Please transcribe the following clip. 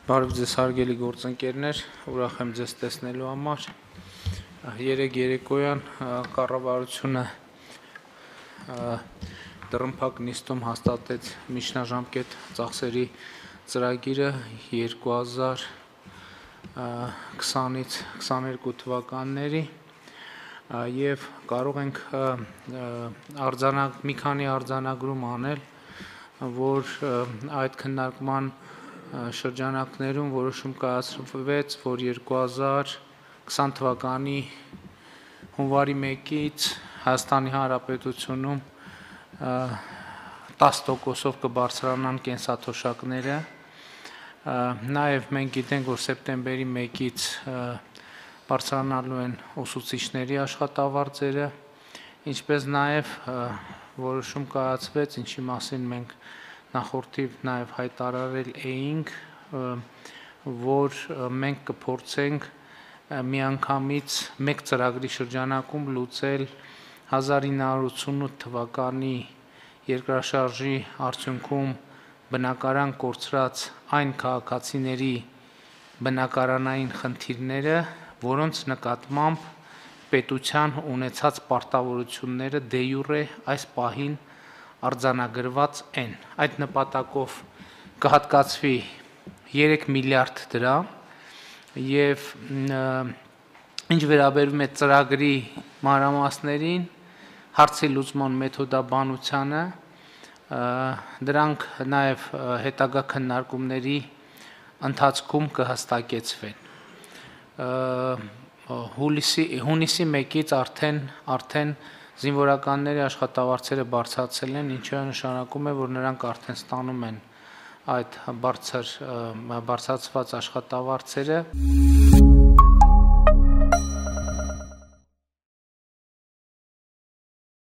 Բարև ձեզ հարգելի գործընկերներ, ուրախ եմ ձեզ տեսնելու համար։ Երեկ երեկոյան կառավարությունը դռնփակ նիստում հաստատեց միջնաժամկետ ծախսերի ծրագիրը 2020-ից 2022 թվականների եւ կարող ենք մի քանի արձանագրում անել, որ այդ քննարկման շրջանակներում որոշում կայացվեց, որ 2020 թվականի հունվարի 1-ից Հայաստանի Հանրապետությունում 10%-ով կբարձրանան կենսաթոշակները, նաև մենք գիտենք, որ սեպտեմբերի 1-ից բարձրանալու են ուսուցիչների աշխատավարձերը, ինչպես նաև որոշում կայացվեց, ինչի մասին մենք նախորդիվ նաև հայտարարել էինք, որ մենք կփորձենք միանգամից մեկ ծրագրի շրջանակում լուծել 1988 թվականի երկրաշարժի արդյունքում բնակարան կորցրած այն քաղաքացիների բնակարանային խնդիրները, որոնց նկատմամբ պետության ունեցած պարտավորությունները դե յուրե այս պահին արձանագրված են։ Այդ նպատակով կհատկացվի 3 միլիարդ դրամ եւ ինչ վերաբերում է ծրագրի մանրամասներին, հարցի լուծման մեթոդաբանությանը, դրանք նաև հետագա քննարկումների ընթացքում կհստակեցվեն։ Հունիսի 1-ից արդեն զինվորականների աշխատավարձերը բարձրացել են, ինչը նշանակում է, որ նրանք արդեն ստանում են այդ բարձրացված աշխատավարձերը։